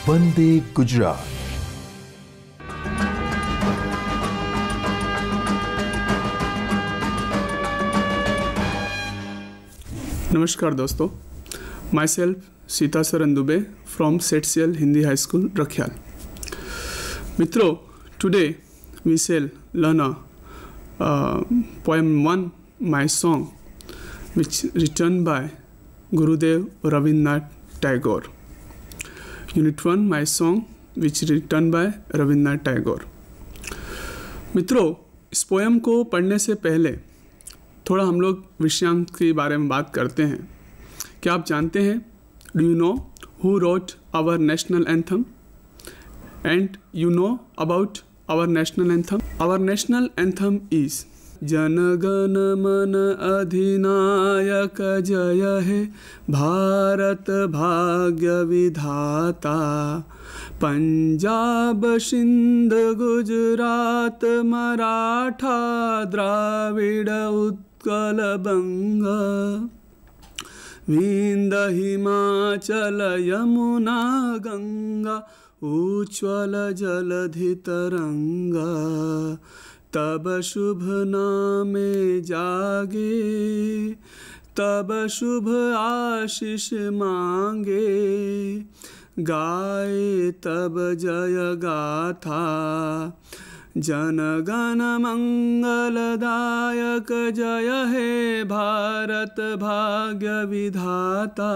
वंदे गुजरात। नमस्कार दोस्तों, myself Sitasaran Dubey from सेटसियल हिंदी हाई स्कूल रखियाल। मित्रों, today we shall learn a poem 1, my song, which written by Gurudev Rabindranath Tagore. Unit 1, my song, which written by Rabindranath Tagore. मित्रों, इस poem को पढ़ने से पहले थोड़ा हम लोग विषयांक के बारे में बात करते हैं। क्या आप जानते हैं? Do you know who wrote our national anthem? And you know about our national anthem? Our national anthem is Jana Gana मन अधिनायक जय हे भारत भाग्य विधाता, पंजाब सिंध गुजरात मराठा द्राविड़ उत्कल बंग, विंध्य हिमाचल यमुना गंगा उज्ज्वल जलधि तरंगा, तब शुभ नामे जागे तब शुभ आशीष मांगे, गाए तब जय गाथा, जन गण मंगलदायक जय हे भारत भाग्य विधाता,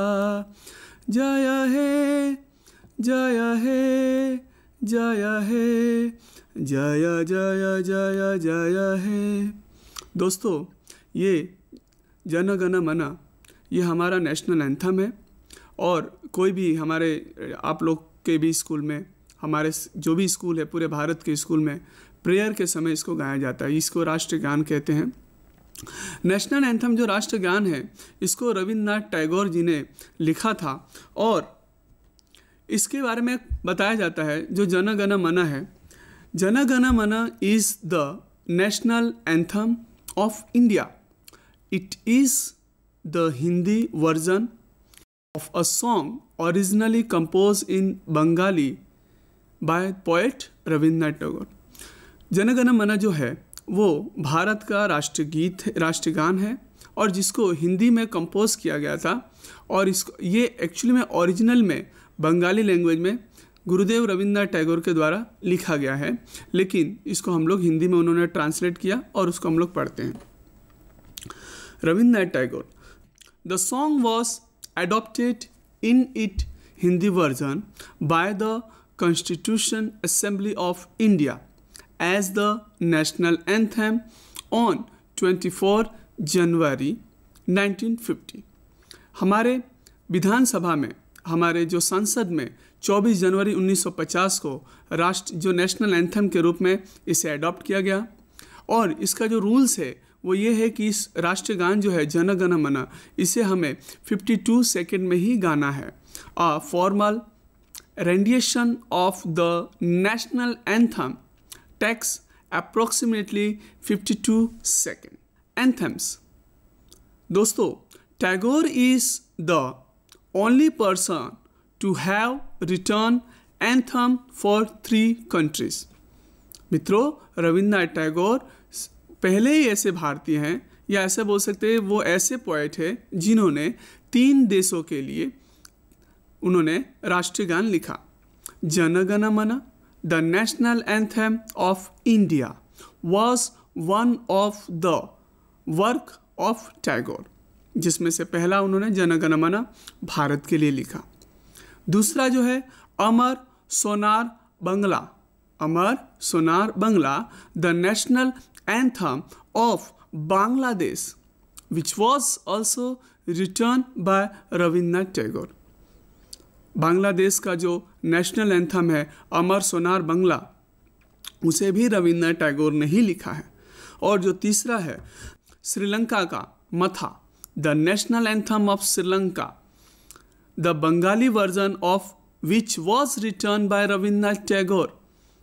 जय हे जय हे जय हे जय जय जय जय हे। दोस्तों, ये जन गण मन ये हमारा नेशनल एंथम है और कोई भी हमारे आप लोग के भी स्कूल में, हमारे जो भी स्कूल है पूरे भारत के स्कूल में प्रेयर के समय इसको गाया जाता है। इसको राष्ट्रगान कहते हैं। नेशनल एंथम जो राष्ट्रगान है, इसको रविन्द्रनाथ टैगोर जी ने लिखा था और इसके बारे में बताया जाता है जो जन गण मन है। Jana Gana Mana is the national anthem of India. It is the Hindi version of a song originally composed in Bengali by poet Rabindranath Tagore. Jana Gana मन जो है वो भारत का राष्ट्रगान है और जिसको हिंदी में कंपोज किया गया था और इसको ये एक्चुअली में ओरिजिनल में बंगाली लैंग्वेज में गुरुदेव रविन्द्रनाथ टैगोर के द्वारा लिखा गया है, लेकिन इसको हम लोग हिंदी में उन्होंने ट्रांसलेट किया और उसको हम लोग पढ़ते हैं। Rabindranath Tagore, the song was adopted in its Hindi version by the Constitution Assembly of India as the national anthem on 24 January 1950। हमारे विधानसभा में, हमारे जो संसद में 24 जनवरी 1950 को जो नेशनल एंथम के रूप में इसे अडॉप्ट किया गया। और इसका जो रूल्स है वो ये है कि इस राष्ट्रगान जो है जन गण मन, इसे हमें 52 सेकेंड में ही गाना है। A formal rendition of the national anthem takes approximately 52 second. Anthems, दोस्तों, Tagore is the only person to have written anthem for 3 countries. मित्रों, रविन्द्रनाथ टैगोर पहले ही ऐसे भारतीय हैं, या ऐसे बोल सकते हैं वो ऐसे पोएट हैं जिन्होंने 3 देशों के लिए उन्होंने राष्ट्रगान लिखा। Jana Gana Mana, the national anthem of India, was one of the work of Tagore, जिसमें से पहला उन्होंने जन गण मन भारत के लिए लिखा। दूसरा जो है Amar Sonar Bangla, Amar Sonar Bangla, the national anthem of Bangladesh, which was also written by Rabindranath Tagore। Bangladesh का जो नेशनल एंथम है अमर सोनार बंगला, उसे भी रविन्द्रनाथ टैगोर ने ही लिखा है। और जो तीसरा है श्रीलंका का Matha, the national anthem of Sri Lanka, the Bengali version of which was written by Rabindranath Tagore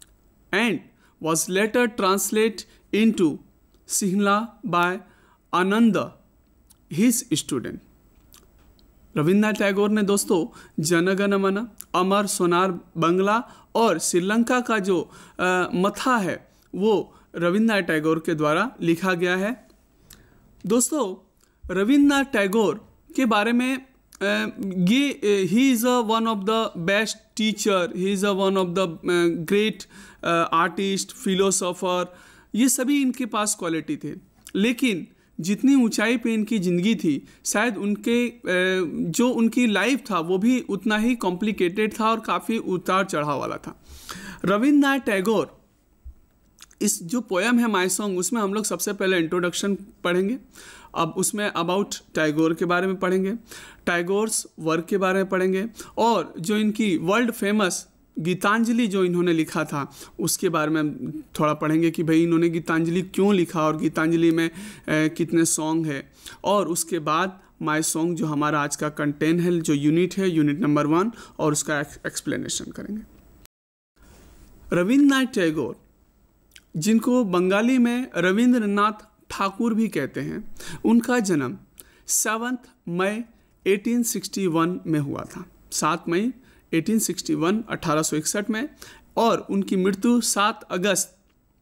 and was later translated into Sinhala by Ananda, his student। Rabindranath Tagore ने दोस्तों जनगण मन, अमर सोनार बंगला और श्रीलंका का जो मथा है वो रविन्द्रनाथ टैगोर के द्वारा लिखा गया है। दोस्तों रविन्द्रनाथ टैगोर के बारे में ये he is one of the best teacher, he is one of the great artist, philosopher, ये सभी इनके पास क्वालिटी थे। लेकिन जितनी ऊंचाई पे इनकी ज़िंदगी थी, शायद उनके जो उनकी लाइफ था वो भी उतना ही कॉम्प्लिकेटेड था और काफ़ी उतार चढ़ाव वाला था। रविन्द्रनाथ टैगोर, इस जो पोएम है माय सॉन्ग, उसमें हम लोग सबसे पहले इंट्रोडक्शन पढ़ेंगे, अब उसमें अबाउट टैगोर के बारे में पढ़ेंगे, टैगोर्स वर्क के बारे में पढ़ेंगे, और जो इनकी वर्ल्ड फेमस गीतांजलि जो इन्होंने लिखा था उसके बारे में थोड़ा पढ़ेंगे कि भाई इन्होंने गीतांजलि क्यों लिखा और गीतांजलि में कितने सॉन्ग है। और उसके बाद माय सॉन्ग जो हमारा आज का कंटेंट है, जो यूनिट है, यूनिट नंबर 1, और उसका एक्सप्लेनेशन करेंगे। रविन्द्रनाथ टैगोर, जिनको बंगाली में रविंद्रनाथ ठाकुर भी कहते हैं, उनका जन्म 7 मई 1861 में हुआ था, 7 मई 1861 1861 में, और उनकी मृत्यु 7 अगस्त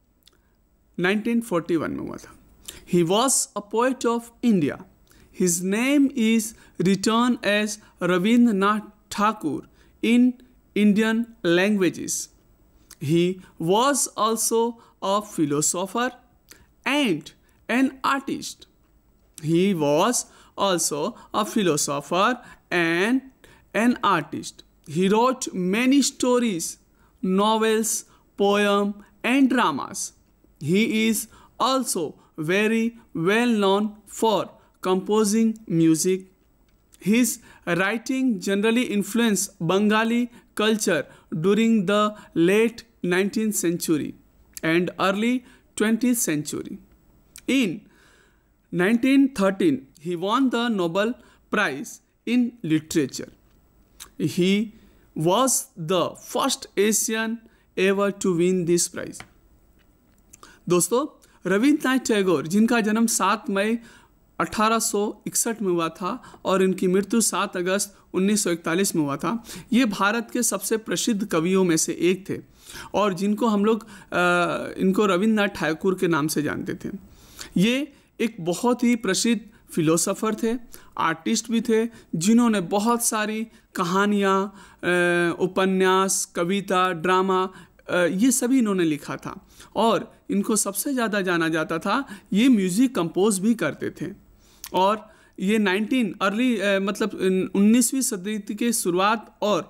1941 में हुआ था। He was a poet of India. His name is written as Rabindranath Thakur in Indian languages. He was also a philosopher and an artist. He was also a philosopher and an artist. He wrote many stories, novels, poems, and dramas. He is also very well known for composing music. His writing generally influenced Bengali culture during the late 19th century and early 20th century. In 1913, he won the Nobel Prize in Literature. He was the first Asian ever to win this prize. दोस्तों रविन्द्रनाथ टैगोर, जिनका जन्म 7 मई 1861 में हुआ था और इनकी मृत्यु 7 अगस्त 1941 में हुआ था, ये भारत के सबसे प्रसिद्ध कवियों में से एक थे और जिनको हम लोग इनको रविन्द्रनाथ ठाकुर के नाम से जानते थे। ये एक बहुत ही प्रसिद्ध फिलोसोफर थे, आर्टिस्ट भी थे, जिन्होंने बहुत सारी कहानियाँ, उपन्यास, कविता, ड्रामा, ये सभी इन्होंने लिखा था और इनको सबसे ज़्यादा जाना जाता था, ये म्यूज़िक कंपोज भी करते थे। और ये 19वीं सदी के शुरुआत और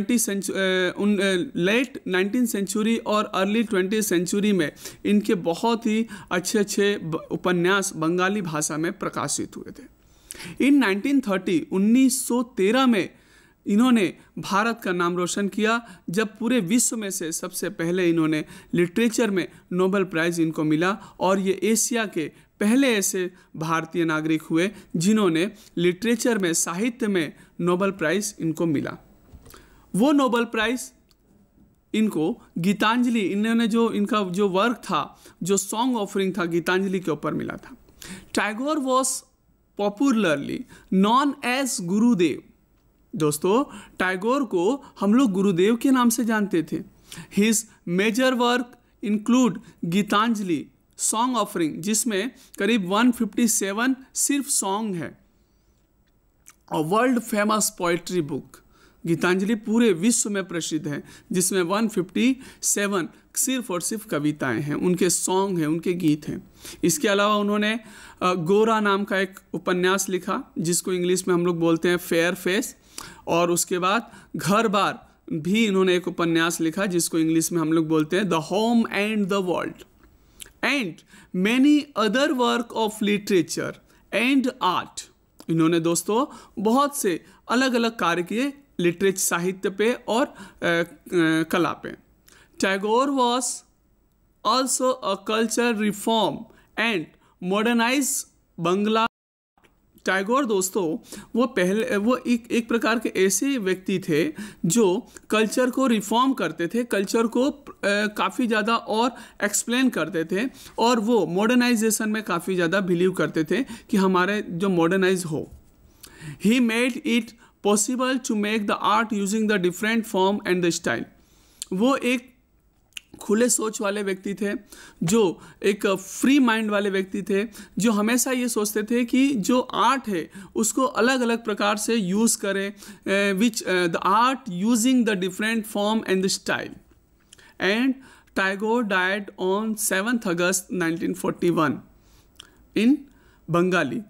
लेट 19th सेंचुरी और अर्ली 20th सेंचुरी में इनके बहुत ही अच्छे उपन्यास बंगाली भाषा में प्रकाशित हुए थे। इन 1913 में इन्होंने भारत का नाम रोशन किया, जब पूरे विश्व में से सबसे पहले इन्होंने लिटरेचर में नोबेल प्राइज़ इनको मिला और ये एशिया के पहले ऐसे भारतीय नागरिक हुए जिन्होंने लिटरेचर में, साहित्य में नोबेल प्राइज़ इनको मिला। वो नोबेल प्राइज़ इनको गीतांजलि, इन्होंने जो इनका जो वर्क था, जो सॉन्ग ऑफरिंग था, गीतांजलि के ऊपर मिला था। Tagore was popularly known as Gurudev. दोस्तों टैगोर को हम लोग गुरुदेव के नाम से जानते थे। His major work include Gitanjali song offering, जिसमें करीब 157 सिर्फ सॉन्ग है, और world famous poetry book Gitanjali पूरे विश्व में प्रसिद्ध है, जिसमें 157 सिर्फ और सिर्फ कविताएं हैं, उनके सॉन्ग हैं, उनके गीत हैं। इसके अलावा उन्होंने गोरा नाम का एक उपन्यास लिखा, जिसको इंग्लिश में हम लोग बोलते हैं फेयर फेस, और उसके बाद घर बार भी इन्होंने एक उपन्यास लिखा, जिसको इंग्लिश में हम लोग बोलते हैं the home and the world, and many other work of literature and art. इन्होंने दोस्तों बहुत से अलग अलग कार्य किए लिटरेचर, साहित्य पे और कला पे। Tagore was also a culture reform and modernise Bangla. Tagore दोस्तों वो एक प्रकार के ऐसे व्यक्ति थे जो कल्चर को रिफॉर्म करते थे, कल्चर को काफ़ी ज़्यादा और एक्सप्लेन करते थे, और वो मॉडर्नाइजेशन में काफ़ी ज़्यादा बिलीव करते थे कि हमारे जो मॉडर्नाइज हो। He made it possible to make the art using the different form and the style. वो एक खुले सोच वाले व्यक्ति थे, जो एक फ्री माइंड वाले व्यक्ति थे, जो हमेशा ये सोचते थे कि जो आर्ट है उसको अलग अलग प्रकार से यूज़ करें, which the art using the different form and the style. And Tagore died on 7 August 1941 in Bengali.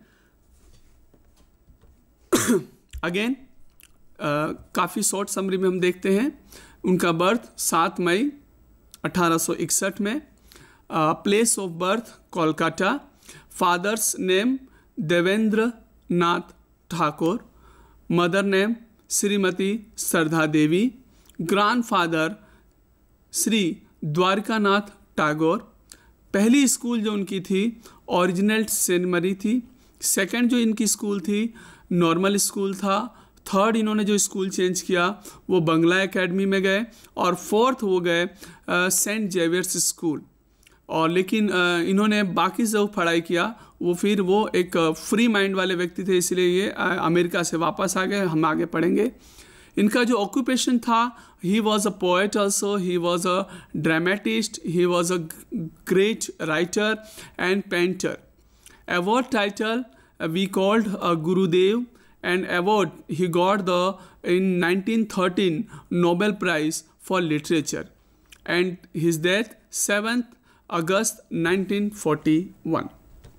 Again काफ़ी शॉर्ट समरी में हम देखते हैं उनका बर्थ 7 मई 1861 में, place of birth Kolkata, father's name Devendra Nath Thakur, mother name Shrimati Shraddha Devi, grandfather Shri Dwarkanath Tagore. पहली स्कूल जो उनकी थी ओरिजिनल सेंट मैरी थी, सेकंड जो इनकी स्कूल थी नॉर्मल स्कूल था, थर्ड इन्होंने जो स्कूल चेंज किया वो बंगला एकेडमी में गए, और फोर्थ वो गए सेंट जेवियर्स स्कूल। और लेकिन इन्होंने बाकी जो पढ़ाई किया वो फिर वो एक फ्री माइंड वाले व्यक्ति थे, इसलिए ये अमेरिका से वापस आ गए। हम आगे पढ़ेंगे। इनका जो ऑक्यूपेशन था, he was a poet also, he was a dramatist, he was a great writer and painter. Award title we called Gurudev, and award he got the in 1913 Nobel Prize for Literature, and his death 7th August 1941।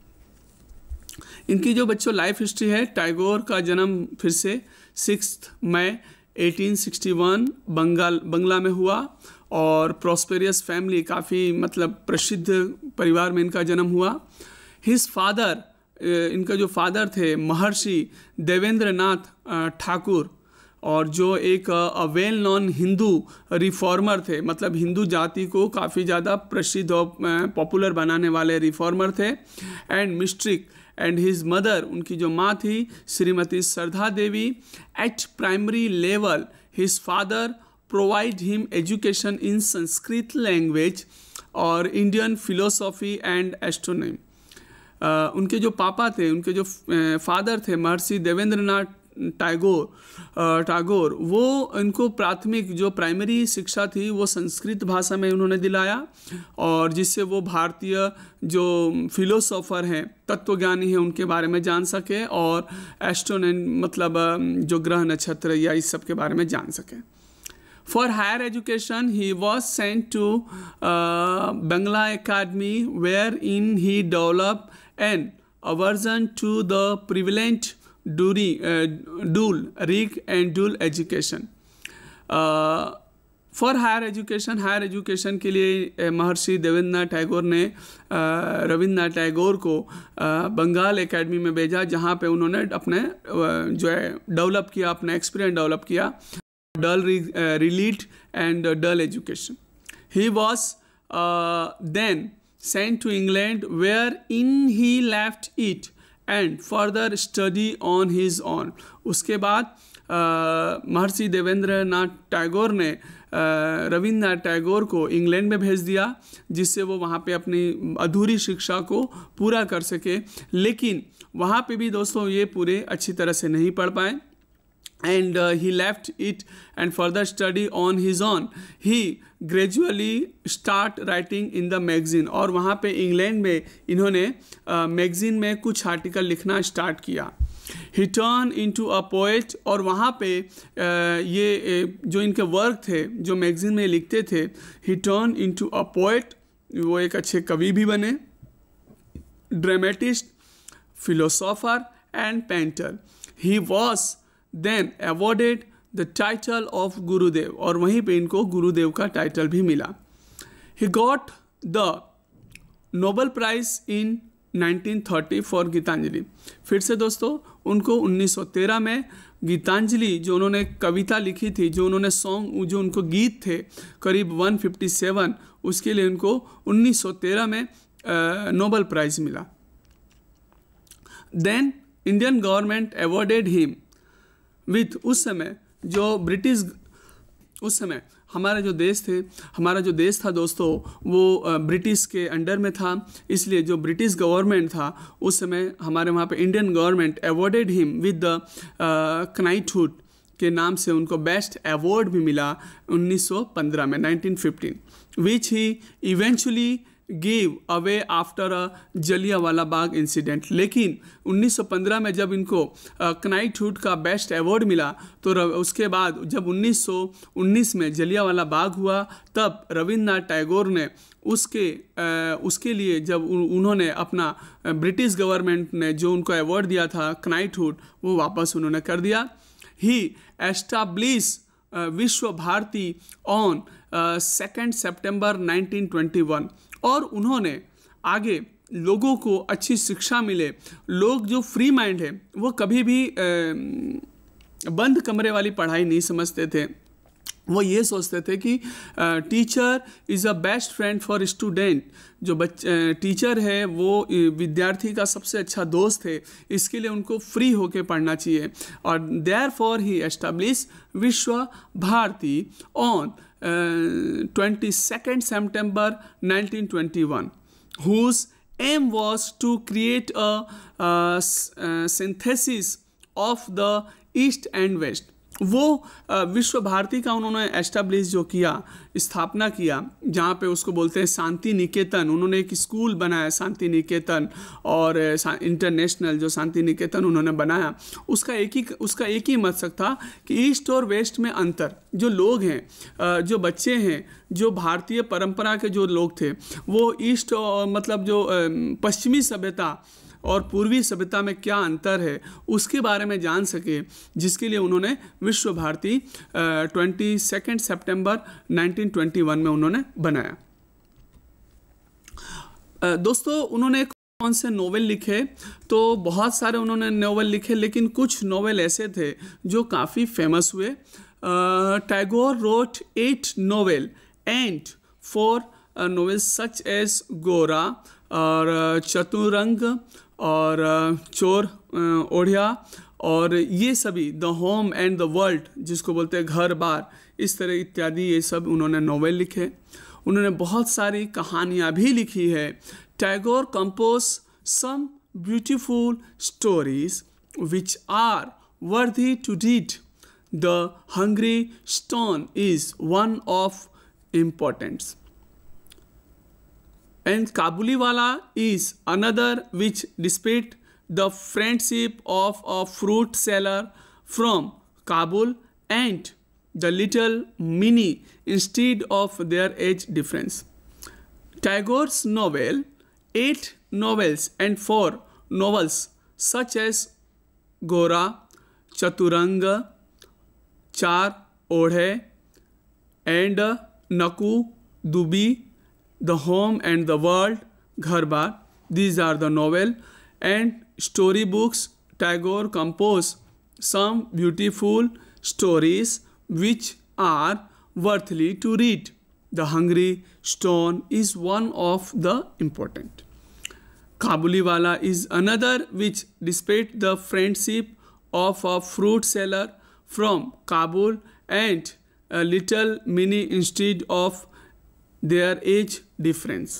इनकी जो बच्चों life history है, टैगोर का जन्म फिर से 6 मई 1861 बंगला में हुआ, और प्रॉस्पेरियस फैमिली, काफ़ी मतलब प्रसिद्ध परिवार में इनका जन्म हुआ। हिज फादर, इनका जो फादर थे महर्षि देवेंद्र नाथ ठाकुर, और जो एक वेल नॉन हिंदू रिफॉर्मर थे, मतलब हिंदू जाति को काफ़ी ज़्यादा प्रसिद्ध और पॉपुलर बनाने वाले रिफॉर्मर थे, and mystic. And his mother, उनकी जो माँ थी Shrimati Shraddha Devi. At primary level his father provide him education in Sanskrit language और इंडियन फिलोसॉफी एंड एस्ट्रोनॉमी। उनके जो पापा थे, उनके जो फादर थे महर्षि देवेंद्र नाथ टैगोर, वो इनको प्राथमिक जो प्राइमरी शिक्षा थी वो संस्कृत भाषा में उन्होंने दिलाया, और जिससे वो भारतीय जो फिलोसोफर हैं, तत्वज्ञानी हैं, उनके बारे में जान सके, और एस्ट्रोनॉमी मतलब जो ग्रह नक्षत्र या इस सब के बारे में जान सके। For higher education, he was sent to Bangla Academy, wherein he developed an aversion to the prevalent dual, rig and dual education. For higher education के लिए महर्षि देवेंद्रनाथ टैगोर ने रविन्द्रनाथ टैगोर को बंगाल एकेडमी में भेजा, जहाँ पे उन्होंने अपने जो है डेवलप किया, अपना एक्सपीरियंस डेवलप किया, dull relate and dull education. He was then sent to England, wherein he left it and further study on his own. उसके बाद महर्षि देवेंद्र नाथ टैगोर ने रविन्द्रनाथ टैगोर को इंग्लैंड में भेज दिया, जिससे वो वहाँ पे अपनी अधूरी शिक्षा को पूरा कर सके। लेकिन वहाँ पे भी दोस्तों ये पूरे अच्छी तरह से नहीं पढ़ पाए, and he left it and further study on his own. He gradually start writing in the magazine, और वहाँ पे इंग्लैंड में इन्होंने मैगजीन में कुछ आर्टिकल लिखना स्टार्ट किया। He turned into a poet, और वहाँ पे ये जो इनके वर्क थे जो मैगजीन में लिखते थे, he turned into a poet, वो एक अच्छे कवि भी बने, dramatist, philosopher and painter. He was then awarded the title of गुरुदेव, और वहीं पे इनको गुरुदेव का टाइटल भी मिला। He got the Nobel Prize in 1930 for Geetanjali. फिर से दोस्तों उनको 1913 में गीतांजलि, जो उन्होंने कविता लिखी थी, जो उन्होंने सॉन्ग, जो उनको गीत थे करीब 157, उसके लिए उनको 1913 में नोबेल प्राइज़ मिला। Then Indian government awarded him with, उस समय जो ब्रिटिश, उस समय हमारा जो देश था दोस्तों वो ब्रिटिश के अंडर में था, इसलिए जो ब्रिटिश गवर्नमेंट था उस समय हमारे वहाँ पे Indian government awarded him with the knighthood के नाम से उनको बेस्ट अवार्ड भी मिला 1915 में 1915, which he eventually give away after a Jallianwala Bagh incident. लेकिन 1915 में जब इनको क्नाइटहुड का बेस्ट अवार्ड मिला तो उसके बाद जब 1919 में जलियांवाला बाग हुआ तब रविन्द्रनाथ टैगोर ने उसके लिए जब उन्होंने अपना ब्रिटिश गवर्नमेंट ने जो उनको अवार्ड दिया था क्नाइटहुड वो वापस उन्होंने कर दिया। ही एस्टाब्लिश विश्व भारती ऑन 2 सितंबर 1921 और उन्होंने आगे लोगों को अच्छी शिक्षा मिले, लोग जो फ्री माइंड है वो कभी भी बंद कमरे वाली पढ़ाई नहीं समझते थे, वो ये सोचते थे कि teacher is a best friend for student, जो टीचर है वो विद्यार्थी का सबसे अच्छा दोस्त है, इसके लिए उनको फ्री होके पढ़ना चाहिए। और therefore he establish Vishwa Bharati on 22 September 1921, whose aim was to create a synthesis of the East and West। वो विश्व भारती का उन्होंने एस्टैब्लिश जो किया, स्थापना किया, जहाँ पे उसको बोलते हैं शांति निकेतन। उन्होंने एक स्कूल बनाया शांति निकेतन, और इंटरनेशनल जो शांति निकेतन उन्होंने बनाया, उसका एक ही मकसद था कि ईस्ट और वेस्ट में अंतर, जो लोग हैं, जो बच्चे हैं, जो भारतीय परंपरा के जो लोग थे, वो ईस्ट मतलब जो पश्चिमी सभ्यता और पूर्वी सभ्यता में क्या अंतर है उसके बारे में जान सके, जिसके लिए उन्होंने विश्व भारती 22 सितंबर 1921 में उन्होंने बनाया। दोस्तों उन्होंने कौन से नोवेल लिखे, तो बहुत सारे उन्होंने नोवेल लिखे, लेकिन कुछ नोवेल ऐसे थे जो काफ़ी फेमस हुए। Tagore wrote 8 novel and 4 novels such as Gora और चतुरंग और चोर ओढ़िया, और ये सभी the home and the world जिसको बोलते हैं घर बार, इस तरह इत्यादि, ये सब उन्होंने नोवेल लिखे। उन्होंने बहुत सारी कहानियाँ भी लिखी है। Tagore compose some beautiful stories which are worthy to read. The hungry stone is one of importance, and Kabuliwala is another which depicts the friendship of a fruit seller from Kabul and the little Minnie instead of their age difference. Tagore's novel, 8 novels and 4 novels such as Gora, Chaturanga, Char Odhe and Naku Dubi, The Home and the World, Ghar Bar, these are the novel and story books. Tagore composed some beautiful stories which are worthy to read. The Hungry Stone is one of the important. Kabuliwala is another which despite the friendship of a fruit seller from Kabul and a little Minnie instead of their age difference.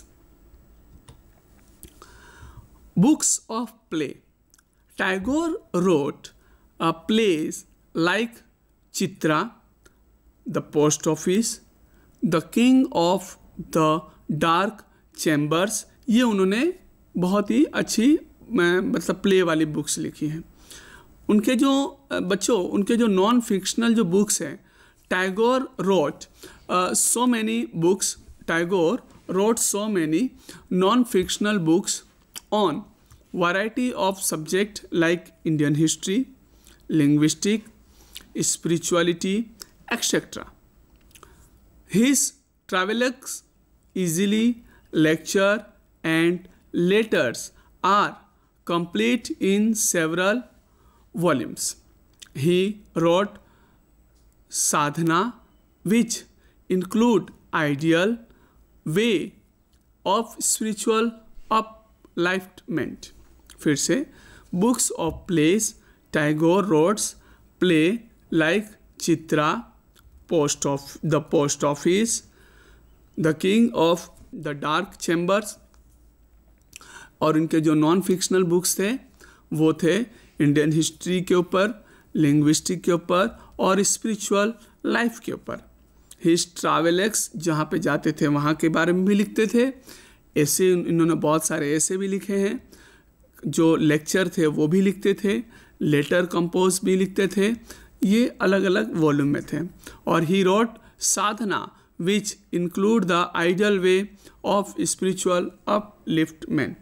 Books of play. Tagore wrote plays like Chitra, The Post Office, The King of the Dark Chambers। ये उन्होंने बहुत ही अच्छी मतलब play वाली books लिखी हैं। उनके जो उनके जो नॉन फिक्शनल जो बुक्स हैं, Tagore wrote so many books. Tagore wrote so many non-fictional books on variety of subjects like Indian history, linguistics, spirituality, etc. His travelogues, easily lecture and letters are complete in several volumes. He wrote Sadhana, which include ideal way of spiritual upliftment। फिर से books of plays, Tagore wrote play like Chitra, the post office, the king of the dark chambers. और इनके जो non fictional books थे वो थे Indian history के ऊपर, लिंग्विस्टिक के ऊपर और स्पिरिचुअल लाइफ के ऊपर। हिज ट्रैवल्स, जहाँ पे जाते थे वहाँ के बारे में भी लिखते थे। ऐसे इन्होंने बहुत सारे ऐसे भी लिखे हैं। जो लेक्चर थे वो भी लिखते थे, लेटर कंपोज भी लिखते थे। ये अलग अलग वॉल्यूम में थे। और he wrote Sadhana which include the ideal way of spiritual upliftment.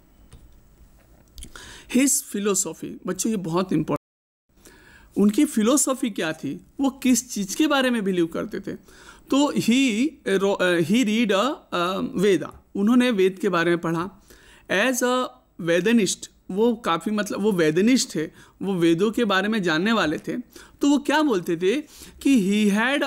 His philosophy, बच्चों ये बहुत इंपॉर्टेंट, उनकी फिलोसॉफी क्या थी, वो किस चीज़ के बारे में बिलीव करते थे। तो ही रीड वेदा, उन्होंने वेद के बारे में पढ़ा। एज अ वेदनिस्ट, वो काफ़ी मतलब वो वेदनिस्ट थे, वो वेदों के बारे में जानने वाले थे। तो वो क्या बोलते थे कि he had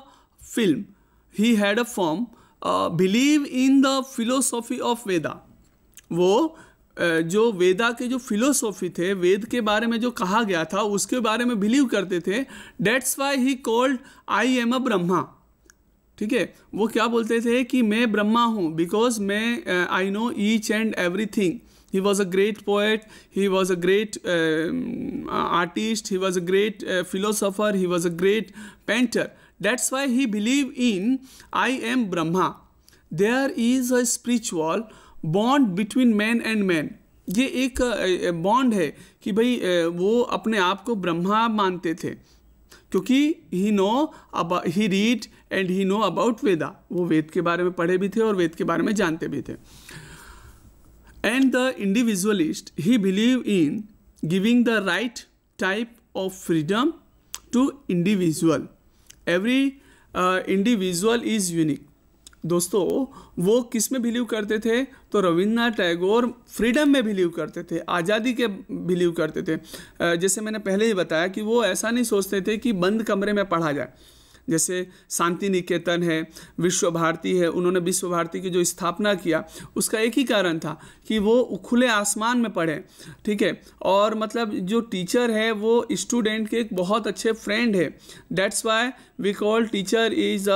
a firm believe in the philosophy of Veda. वो जो वेदा के जो फिलोसॉफी थे, वेद के बारे में जो कहा गया था उसके बारे में बिलीव करते थे। That's why he called I am a Brahma. ठीक है, वो क्या बोलते थे कि मैं ब्रह्मा हूँ, बिकॉज मैं I know each and everything. He was a great poet, he was a great artist, he was a great philosopher, he was a great painter. That's why he believed in I am Brahma. There is a spiritual bond between man and man. ये एक bond है कि भाई वो अपने आप को ब्रह्मा मानते थे, क्योंकि he read and he know about Veda. वो वेद के बारे में पढ़े भी थे और वेद के बारे में जानते भी थे। And the individualist, he believed in giving the right type of freedom to individual. Every individual is unique. दोस्तों वो किस में बिलीव करते थे, तो रविन्द्रनाथ टैगोर फ्रीडम में बिलीव करते थे, आज़ादी के बिलीव करते थे। जैसे मैंने पहले ही बताया कि वो ऐसा नहीं सोचते थे कि बंद कमरे में पढ़ा जाए। जैसे शांति निकेतन है, विश्व भारती है, उन्होंने विश्व भारती की जो स्थापना किया उसका एक ही कारण था कि वो खुले आसमान में पढ़े। ठीक है, और मतलब जो टीचर है वो स्टूडेंट के एक बहुत अच्छे फ्रेंड है। That's why we call teacher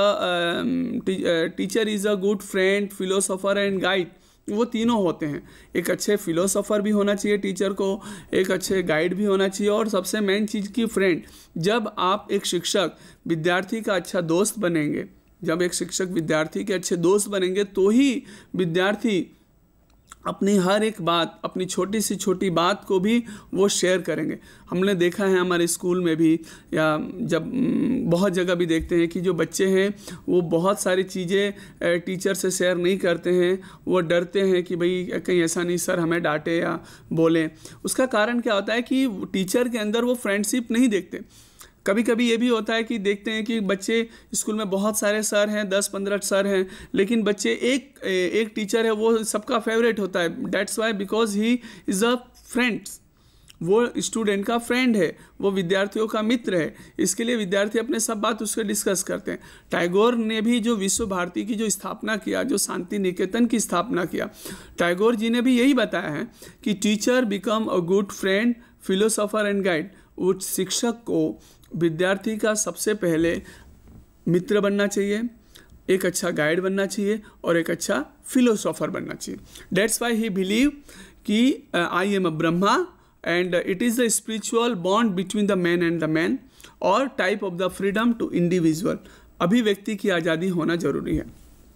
is a good friend, philosopher and guide. वो तीनों होते हैं। एक अच्छे फिलोसोफर भी होना चाहिए टीचर को, एक अच्छे गाइड भी होना चाहिए, और सबसे मेन चीज़ की फ्रेंड। जब आप एक शिक्षक विद्यार्थी का अच्छा दोस्त बनेंगे, जब एक शिक्षक विद्यार्थी के अच्छे दोस्त बनेंगे, तो ही विद्यार्थी अपनी हर एक बात, अपनी छोटी से छोटी बात को भी वो शेयर करेंगे। हमने देखा है हमारे स्कूल में भी, या जब बहुत जगह भी देखते हैं कि जो बच्चे हैं वो बहुत सारी चीज़ें टीचर से शेयर नहीं करते हैं। वो डरते हैं कि भाई कहीं ऐसा नहीं सर हमें डांटे या बोलें। उसका कारण क्या होता है कि टीचर के अंदर वो फ्रेंडशिप नहीं देखते। कभी कभी ये भी होता है कि देखते हैं कि बच्चे स्कूल में बहुत सारे सर हैं, 10-15 सर हैं, लेकिन बच्चे एक टीचर है वो सबका फेवरेट होता है। That's why because he is a friends, वो स्टूडेंट का फ्रेंड है, वो विद्यार्थियों का मित्र है। इसके लिए विद्यार्थी अपने सब बात उससे डिस्कस करते हैं। टैगोर ने भी जो विश्व भारती की जो स्थापना किया, जो शांति निकेतन की स्थापना किया, टैगोर जी ने भी यही बताया है कि teacher become a good friend, philosopher and guide. उस शिक्षक को विद्यार्थी का सबसे पहले मित्र बनना चाहिए, एक अच्छा गाइड बनना चाहिए और एक अच्छा फिलोसोफर बनना चाहिए। Dates why he believe that I am a Brahma and it is the spiritual bond between the man and the man, और type of the freedom to individual, अभिव्यक्ति की आज़ादी होना जरूरी है।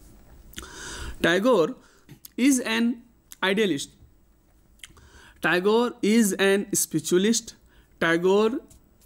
Tagore is an idealist, Tagore is an spiritualist, Tagore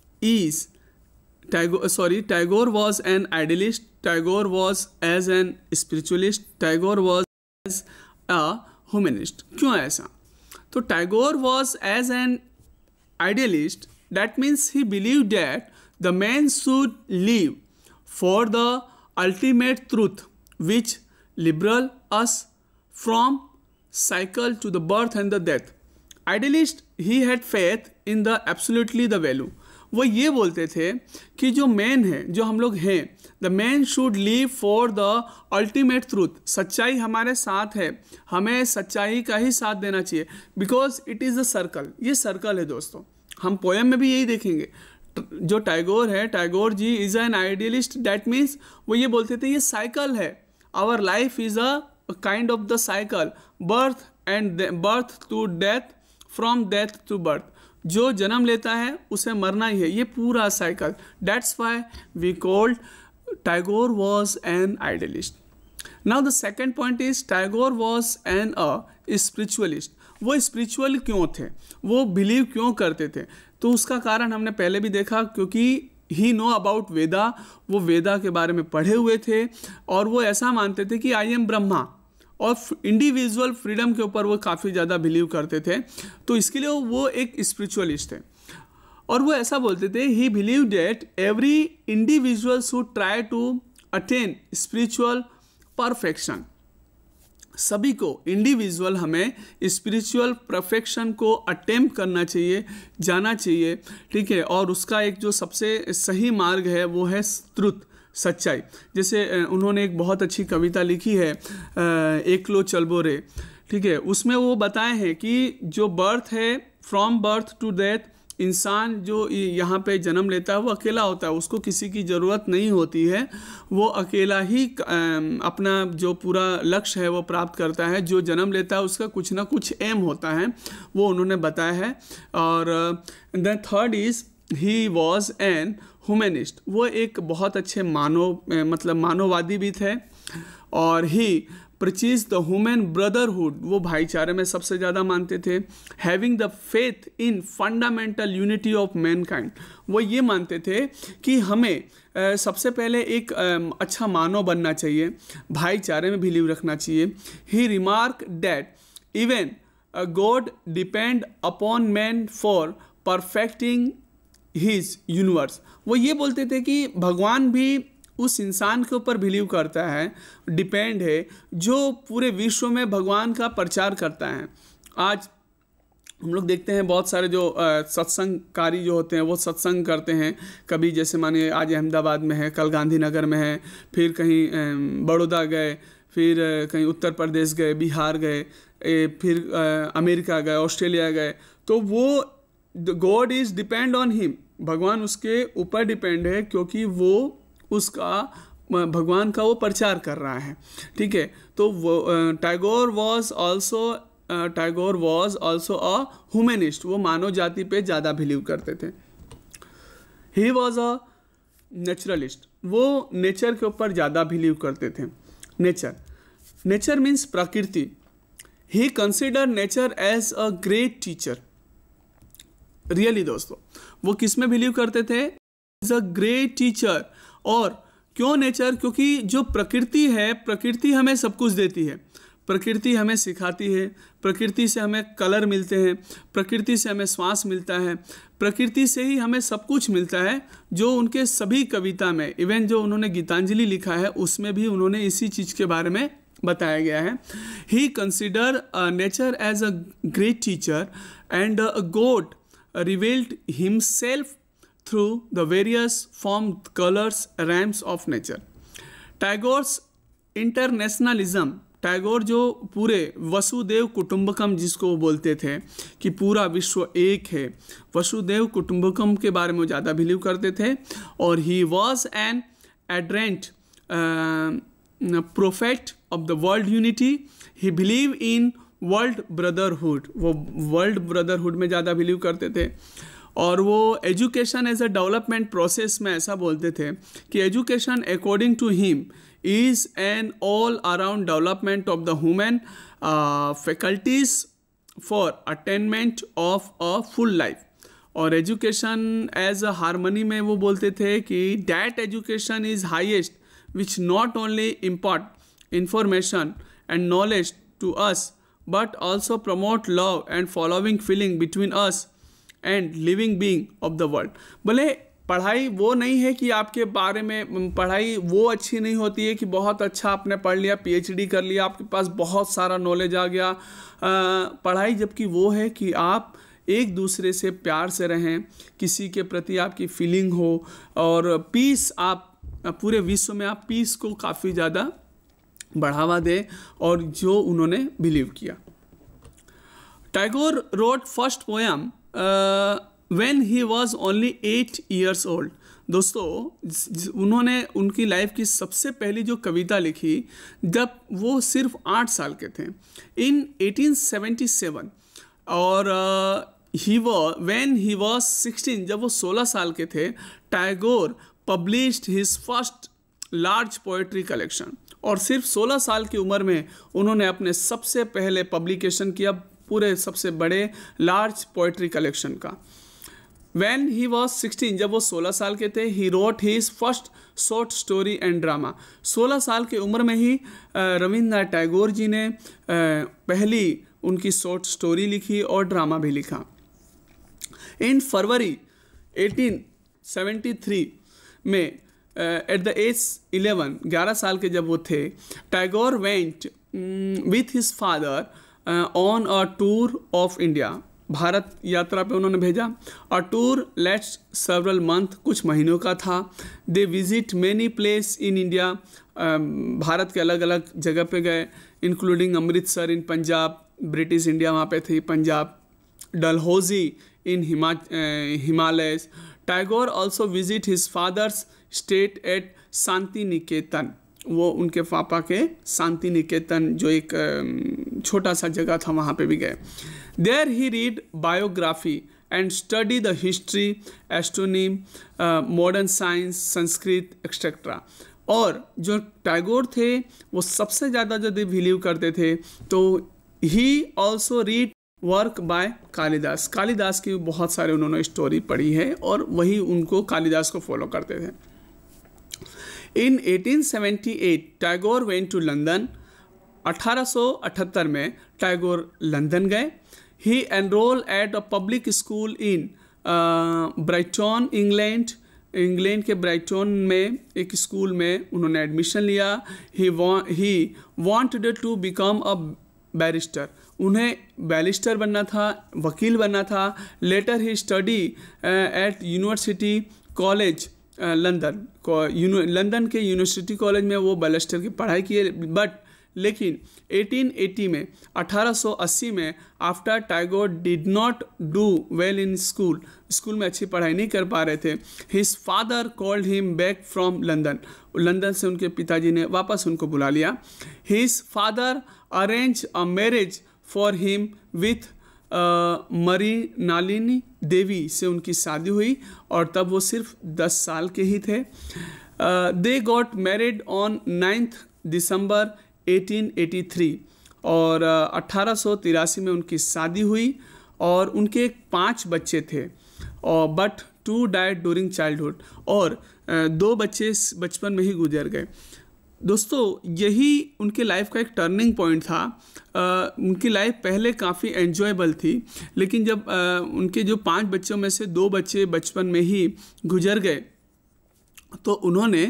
was an idealist, Tagore was as an spiritualist, Tagore was as a humanist. क्यों ऐसा? तो Tagore was as an idealist, that means he believed that the man should live for the ultimate truth which liberate us from cycle to the birth and the death. Idealist, he had faith in the absolutely the value. वो ये बोलते थे कि जो man है, जो हम लोग हैं, the man should live for the ultimate truth. सच्चाई हमारे साथ है, हमें सच्चाई का ही साथ देना चाहिए, because it is a circle. ये सर्कल है दोस्तों, हम पोएम में भी यही देखेंगे। जो टैगोर है, Tagore ji is an idealist, that means वो ये बोलते थे ये साइकिल है, our life is a kind of the cycle, birth and birth to death, from death to birth. जो जन्म लेता है उसे मरना ही है, ये पूरा cycle. That's why we called Tagore was an idealist. Now the second point is Tagore was an spiritualist. वो स्पिरिचुअल क्यों थे, वो बिलीव क्यों करते थे? तो उसका कारण हमने पहले भी देखा, क्योंकि ही नो अबाउट वेदा, वो वेदा के बारे में पढ़े हुए थे और वो ऐसा मानते थे कि आई एम ब्रह्मा, और इंडिविजुअल फ्रीडम के ऊपर वो काफ़ी ज़्यादा बिलीव करते थे। तो इसके लिए वो एक स्पिरिचुअलिस्ट थे और वो ऐसा बोलते थे, he believe that every individual should try to attain spiritual perfection. सभी को, इंडिविजुअल हमें स्पिरिचुअल परफेक्शन को अटेम्प्ट करना चाहिए, जाना चाहिए, ठीक है। और उसका एक जो सबसे सही मार्ग है वो है ट्रुथ, सच्चाई। जैसे उन्होंने एक बहुत अच्छी कविता लिखी है, एकलो चलबो रे, ठीक है। उसमें वो बताए हैं कि जो बर्थ है, फ्रॉम बर्थ टू डेथ, इंसान जो यहाँ पे जन्म लेता है वो अकेला होता है, उसको किसी की ज़रूरत नहीं होती है, वो अकेला ही अपना जो पूरा लक्ष्य है वो प्राप्त करता है। जो जन्म लेता है उसका कुछ ना कुछ एम होता है, वो उन्होंने बताया है। और the third is he was an humanist. वो एक बहुत अच्छे मानववादी भी थे। और he preaches the human brotherhood, वो भाईचारे में सबसे ज़्यादा मानते थे। Having the faith in fundamental unity of mankind, वो ये मानते थे कि हमें सबसे पहले एक अच्छा मानव बनना चाहिए, भाईचारे में बिलीव रखना चाहिए। He remark that even God depend upon man for perfecting his universe. वो ये बोलते थे कि भगवान भी उस इंसान के ऊपर बिलीव करता है, डिपेंड है, जो पूरे विश्व में भगवान का प्रचार करता है। आज हम लोग देखते हैं बहुत सारे जो सत्संगकारी जो होते हैं वो सत्संग करते हैं। कभी जैसे मानिए आज अहमदाबाद में है, कल गांधीनगर में है, फिर कहीं बड़ौदा गए, फिर कहीं उत्तर प्रदेश गए, बिहार गए, फिर अमेरिका गए, ऑस्ट्रेलिया गए। तो वो God is depend on him, भगवान उसके ऊपर डिपेंड है, क्योंकि वो उसका भगवान का वो प्रचार कर रहा है, ठीक है। तो वो Tagore was also a humanist, वो मानव जाति पे ज़्यादा बिलीव करते थे। ही वॉज अ नेचुरलिस्ट, वो नेचर के ऊपर ज़्यादा बिलीव करते थे। नेचर मीन्स प्रकृति। He consider nature as a great teacher. Really दोस्तों, वो किस में बिलीव करते थे? Is a great teacher. और क्यों नेचर? क्योंकि जो प्रकृति है, प्रकृति हमें सब कुछ देती है, प्रकृति हमें सिखाती है, प्रकृति से हमें कलर मिलते हैं, प्रकृति से हमें श्वास मिलता है, प्रकृति से ही हमें सब कुछ मिलता है। जो उनके सभी कविता में, इवन जो उन्होंने गीतांजलि लिखा है उसमें भी उन्होंने इसी चीज़ के बारे में बताया गया है। He consider nature as a great teacher and a god revealed himself through the various forms, colors, rhymes of nature. Tagore's internationalism, Tagore जो पूरे वसुदेव कुटुंबकम जिसको बोलते थे कि पूरा विश्व एक है, वसुदेव कुटुंबकम के बारे में ज़्यादा बिलीव करते थे। और he was an adherent prophet of the world unity. He believe in world brotherhood, वो वर्ल्ड ब्रदरहुड में ज़्यादा बिलीव करते थे। और वो education as a development process में ऐसा बोलते थे कि education according to him is an all around development of the human faculties for attainment of a full life. और एजुकेशन एज अ हारमोनी में वो बोलते थे कि that education is highest which not only impart information and knowledge to us but also promote love and following feeling between us and living being of the world। भले पढ़ाई वो नहीं है कि आपके बारे में, पढ़ाई वो अच्छी नहीं होती है कि बहुत अच्छा आपने पढ़ लिया, PhD कर लिया, आपके पास बहुत सारा नॉलेज आ गया। पढ़ाई जबकि वो है कि आप एक दूसरे से प्यार से रहें, किसी के प्रति आपकी फीलिंग हो, और पीस, आप पूरे विश्व में आप पीस को काफ़ी ज़्यादा बढ़ावा दे, और जो उन्होंने बिलीव किया। Tagore wrote first poem when he was only 8 years old। दोस्तों, उन्होंने उनकी लाइफ की सबसे पहली जो कविता लिखी जब वो सिर्फ 8 साल के थे, इन 1877। और when he was 16, जब वो 16 साल के थे, Tagore published his first large poetry collection, और सिर्फ 16 साल की उम्र में उन्होंने अपने सबसे पहले पब्लिकेशन किया पूरे सबसे बड़े लार्ज पोएट्री कलेक्शन का। When he was 16, जब वो 16 साल के थे, he wrote his first short story and drama। 16 साल की उम्र में ही रविंद्रनाथ टैगोर जी ने पहली उनकी शॉर्ट स्टोरी लिखी और ड्रामा भी लिखा। इन फरवरी 1873 में एट द एज 11 साल के जब वो थे, Tagore went with his father on a tour of India. Bharat यात्रा पे उन्होंने भेजा। A tour lasts several month, कुछ महीनों का था। They visit many place in India, Bharat के अलग अलग जगह पे गए, including Amritsar in Punjab, British India वहाँ पे थी Punjab, Dalhousie in Himalayas. Tagore also visit his father's state at Shanti Niketan, वो उनके पापा के शांति निकेतन जो एक छोटा सा जगह था वहाँ पे भी गए। There he read biography and study the history, astronomy, modern science, Sanskrit etcetera. और जो टैगोर थे वो सबसे ज़्यादा जो बिलीव करते थे, तो he also read work by Kalidas. Kalidas की बहुत सारे उन्होंने स्टोरी पढ़ी है और वही उनको कालिदास को फॉलो करते थे। In 1878 Tagore went to London. 1878 में टैगोर लंदन गए। He enrol at a public school in Brighton, England के ब्राइटन में एक स्कूल में उन्होंने एडमिशन लिया। He wanted to become a barrister, उन्हें बैरिस्टर बनना था, वकील बनना था। Later he study at university college London, London के यूनिवर्सिटी कॉलेज में वो बैरिस्टर की पढ़ाई किए। लेकिन 1880 में 1880 में after Tagore did not do well in school में अच्छी पढ़ाई नहीं कर पा रहे थे, his father called him back from London से उनके पिताजी ने वापस उनको बुला लिया। His father arrange a marriage for him with Mrinalini Devi से उनकी शादी हुई और तब वो सिर्फ 10 साल के ही थे। They got married on 9 December 1883 और 1883 में उनकी शादी हुई और उनके 5 बच्चे थे, और बट 2 डाइड ड्यूरिंग चाइल्डहुड, और 2 बच्चे बचपन में ही गुजर गए। दोस्तों यही उनके लाइफ का एक टर्निंग पॉइंट था। उनकी लाइफ पहले काफ़ी एन्जॉयबल थी, लेकिन जब उनके जो 5 बच्चों में से 2 बच्चे बचपन में ही गुजर गए तो उन्होंने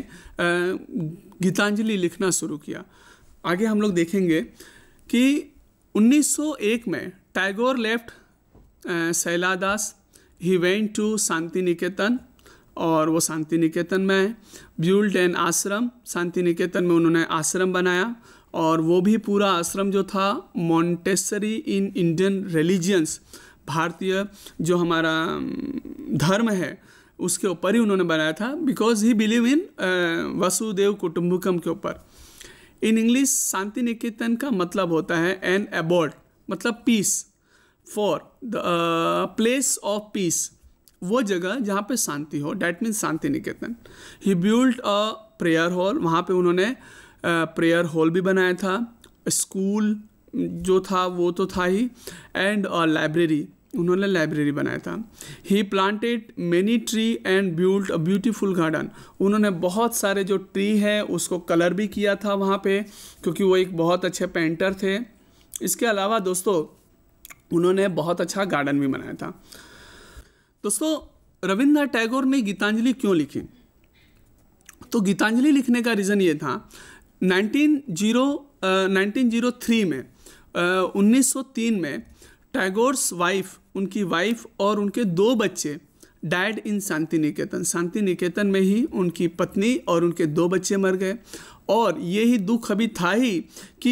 गीतांजलि लिखना शुरू किया। आगे हम लोग देखेंगे कि 1901 में Tagore left Shelaidaha, he went to Shanti Niketan, और वो शांति निकेतन में ब्यूल्ड एन आश्रम। शांति निकेतन में उन्होंने आश्रम बनाया और वो भी पूरा आश्रम जो था मॉन्टेसरी इन इंडियन रिलीजियंस, भारतीय जो हमारा धर्म है उसके ऊपर ही उन्होंने बनाया था, बिकॉज ही बिलीव इन वसुदेव कुटुंबकम के ऊपर। इन इंग्लिश शांति निकेतन का मतलब होता है एन अबोर्ड, मतलब peace, for the place of peace, वो जगह जहाँ पे शांति हो, that means Shanti Niketan. He build a prayer hall, वहाँ पे उन्होंने प्रेयर हॉल भी बनाया था, स्कूल जो था वो तो था ही, एंड अ लाइब्रेरी, उन्होंने लाइब्रेरी बनाया था। He planted many tree and build a beautiful garden, उन्होंने बहुत सारे जो ट्री है उसको कलर भी किया था वहाँ पे, क्योंकि वो एक बहुत अच्छे पेंटर थे। इसके अलावा दोस्तों उन्होंने बहुत अच्छा गार्डन भी बनाया था। दोस्तों रविंद्रनाथ टैगोर ने गीतांजलि क्यों लिखी? तो गीतांजलि लिखने का रीज़न ये था, 1903 में 1903 में टैगोर्स वाइफ, उनकी वाइफ और उनके 2 बच्चे डाइड इन शांति निकेतन। शांति निकेतन में ही उनकी पत्नी और उनके 2 बच्चे मर गए। और ये ही दुख अभी था ही कि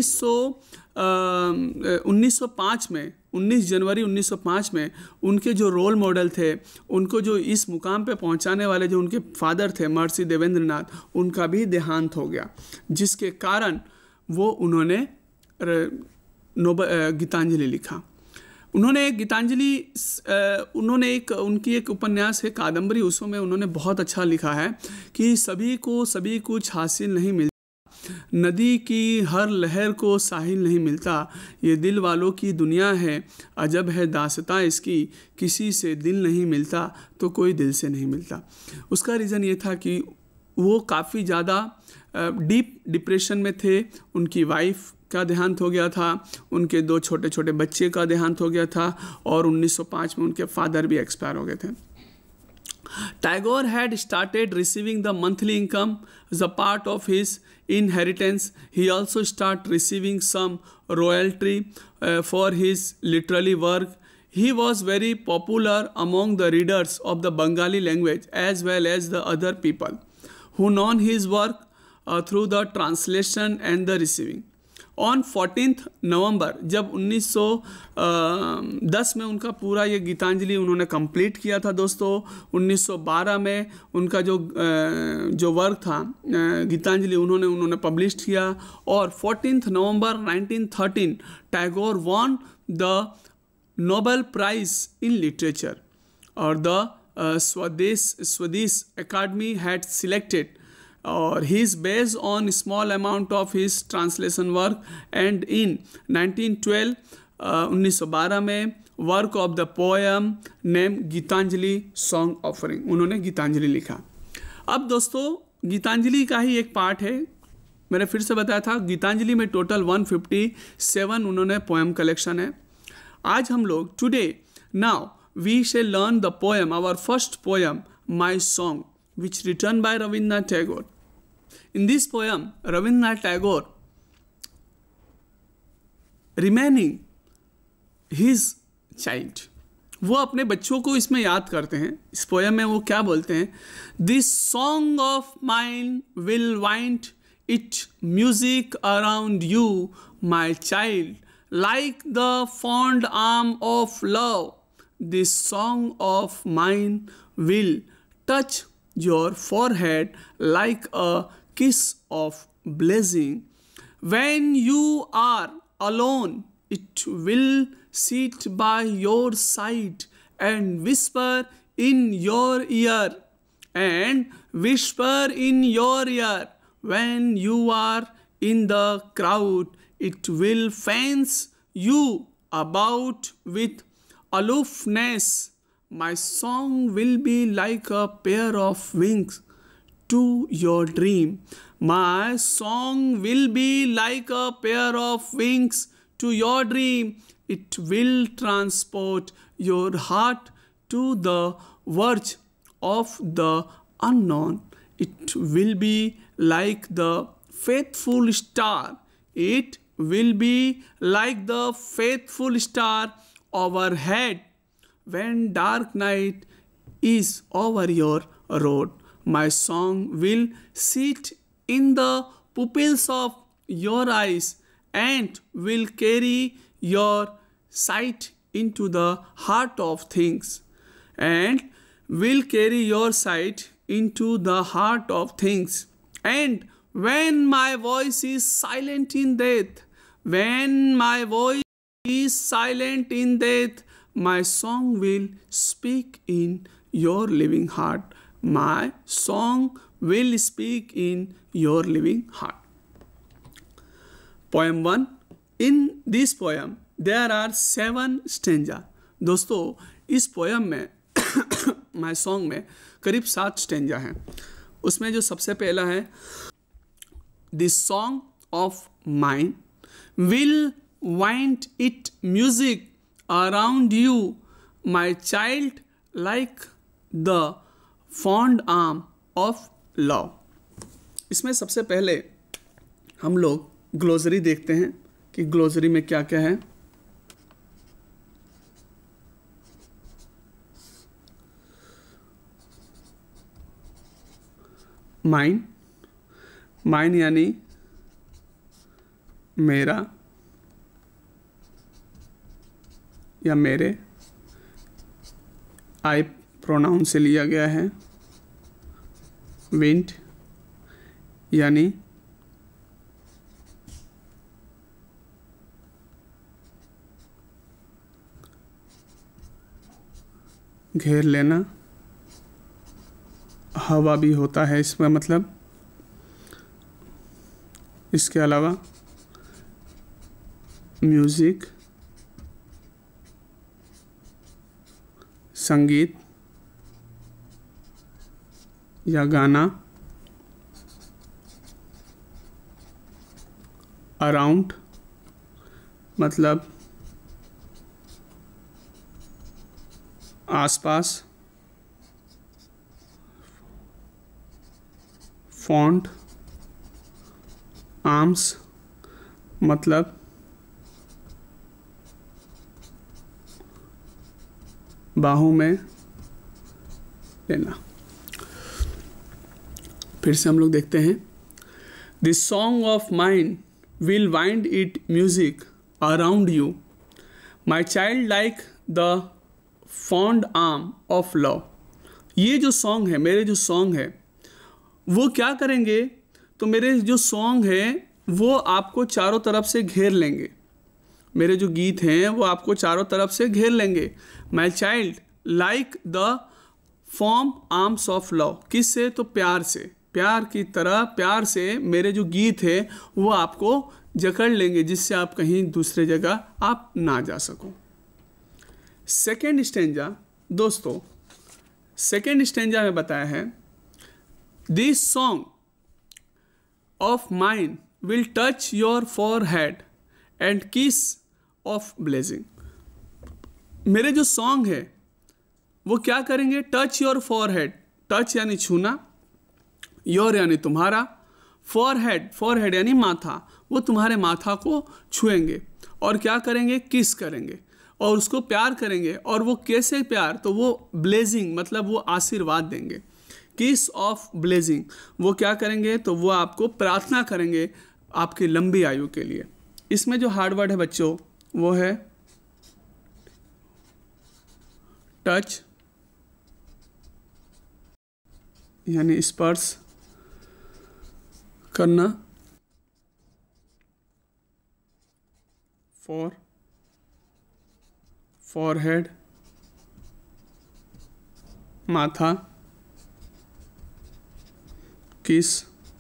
1905 में 19 जनवरी 1905 में उनके जो रोल मॉडल थे, उनको जो इस मुकाम पे पहुंचाने वाले जो उनके फादर थे महर्षि देवेंद्रनाथ, उनका भी देहांत हो गया, जिसके कारण वो उन्होंने गीतांजलि लिखा। उन्होंने गीतांजलि उन्होंने उनकी एक उपन्यास है कादम्बरी, उसमें उन्होंने बहुत अच्छा लिखा है कि सभी को सभी कुछ हासिल नहीं मिलता, नदी की हर लहर को साहिल नहीं मिलता, ये दिल वालों की दुनिया है, अजब है दास्तां इसकी, किसी से दिल नहीं मिलता तो कोई दिल से नहीं मिलता। उसका रीज़न ये था कि वो काफ़ी ज़्यादा डीप डिप्रेशन में थे, उनकी वाइफ का देहांत हो गया था, उनके 2 छोटे छोटे बच्चे का देहांत हो गया था, और 1905 में उनके फादर भी एक्सपायर हो गए थे। Tagore had started receiving the monthly income as a part of his inheritance. He also started receiving some royalty for his literary work. He was very popular among the readers of the Bengali language as well as the other people who known his work through the translation and the receiving. On 14 November जब 1910 में उनका पूरा ये गीतांजलि उन्होंने complete किया था दोस्तों, 1912 में उनका जो वर्क था गीतांजलि उन्होंने पब्लिश किया, और 14 November 1913 Tagore won the Nobel prize in literature, और the Swedish academy had selected or he is based on small amount of his translation work, and in 1912 1912 में work of the poem name Gitanjali song offering, उन्होंने गीतांजलि लिखा। अब दोस्तों गीतांजलि का ही एक part है, मैंने फिर से बताया था गीतांजलि में टोटल 157 उन्होंने पोएम कलेक्शन है। आज हम लोग today now we shall learn the poem, our first poem my song, which written by Rabindranath Tagore. In this poem, Rabindranath Tagore remaining his child, वो अपने बच्चों को इसमें याद करते हैं। इस पोएम में वो क्या बोलते हैं, This song of mine will wind its music around you, my child, like the fond arm of love. This song of mine will touch your forehead like a kiss of blessing. When you are alone, it will sit by your side and whisper in your ear, and whisper in your ear. When you are in the crowd, it will fence you about with aloofness. My song will be like a pair of wings to your dream. My song will be like a pair of wings to your dream. It will transport your heart to the verge of the unknown. It will be like the faithful star. It will be like the faithful star overhead. When dark night is over your road, my song will sit in the pupils of your eyes and will carry your sight into the heart of things, and will carry your sight into the heart of things. And when my voice is silent in death, when my voice is silent in death, my song will speak in your living heart. My song will speak in your living heart. Poem 1. In this poem there are 7 stanza. दोस्तों इस poem में my song में करीब 7 stanza हैं। उसमें जो सबसे पहला है, this song of mine will wind it music around you, my child, like the fond arm of love. इसमें सबसे पहले हम लोग ग्लोसरी देखते हैं कि ग्लोसरी में क्या क्या है। माइन, माइन यानी मेरा या मेरे, आई प्रोनाउन से लिया गया है। विंड यानी घेर लेना, हवा भी होता है इसका मतलब। इसके अलावा म्यूज़िक, संगीत या गाना, अराउंड मतलब आसपास, फॉन्ट, आर्म्स मतलब बाहों में लेना। फिर से हम लोग देखते हैं, this song of mind will wind it music around you, my child like the fond arm of love. ये जो सॉन्ग है, मेरे जो सॉन्ग है वो क्या करेंगे, तो मेरे जो सॉन्ग है वो आपको चारों तरफ से घेर लेंगे। मेरे जो गीत हैं वो आपको चारों तरफ से घेर लेंगे। My child like the form arms of love, किससे, तो प्यार से, प्यार की तरह, प्यार से मेरे जो गीत है वो आपको जकड़ लेंगे, जिससे आप कहीं दूसरे जगह आप ना जा सको। सेकेंड स्टेंजा दोस्तों, सेकेंड स्टेंजा में बताया है, this song of mind will touch your forehead and kiss of blessing. मेरे जो सॉन्ग है वो क्या करेंगे, टच योर फॉरहेड, टच यानी छूना, योर यानी तुम्हारा, फॉरहेड, फॉरहेड यानी माथा, वो तुम्हारे माथा को छुएंगे और क्या करेंगे, किस करेंगे और उसको प्यार करेंगे। और वो कैसे प्यार, तो वो ब्लेजिंग मतलब वो आशीर्वाद देंगे। किस ऑफ ब्लेजिंग, वो क्या करेंगे, तो वो आपको प्रार्थना करेंगे आपकी लंबी आयु के लिए। इसमें जो हार्ड वर्ड है बच्चों वो है टच यानी स्पर्श करना, फॉरहेड माथा, किस